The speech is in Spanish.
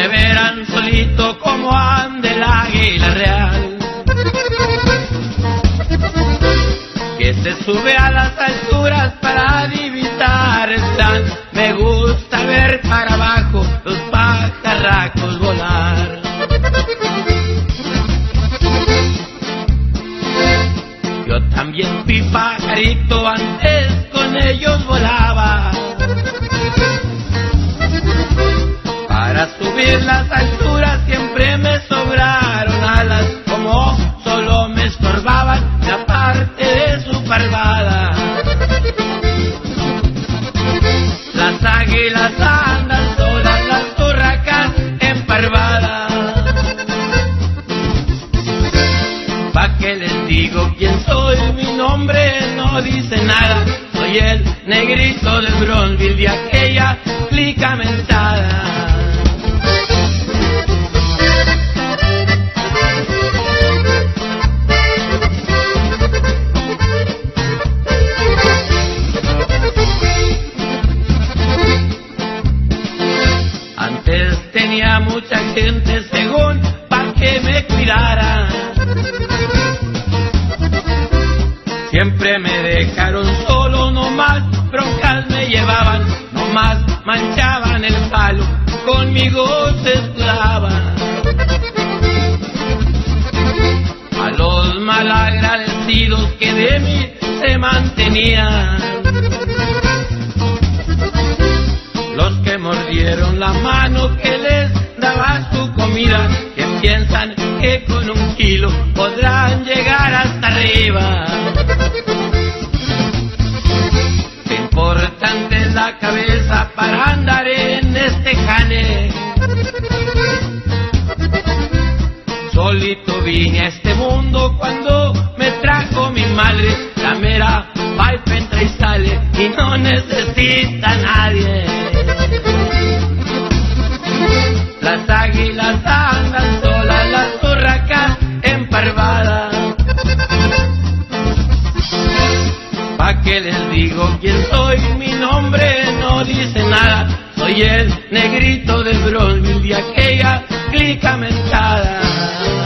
verán solito como anda el águila real, que se sube a las alturas para divisar el plan. Me gusta ver para abajo los pajarracos volar. Yo también fui pajarito, antes con ellos volaba. Para subir las alturas siempre me sobraron alas, como solo me estorbaban la parte de su parvada. Las águilas andan solas, las turracas emparvadas. ¿Pa' qué les digo quién soy? Mi nombre no dice nada. Soy el negrito de Bronzeville, de aquella clica mentada. Antes tenía mucha gente según pa' que me cuidara. Siempre me dejaron solo, nomás broncas me llevaban, nomás manchaban el palo, conmigo se escudaban. A los malagradecidos que de mí se mantenían, los que mordieron la mano que les daba su comida, que piensan que con 1 kilo podrán llegar hasta arriba. Qué importante es la cabeza para andar en este jale. Solito vine a este mundo cuando me trajo mi madre. La mera pipe entra y sale y no necesita a nadie. Las águilas andan solas, las turracas emparvadas. ¿Pa' qué les digo quién soy? Mi nombre no dice nada. Soy el negrito de Bronzeville, de aquella clica mentada.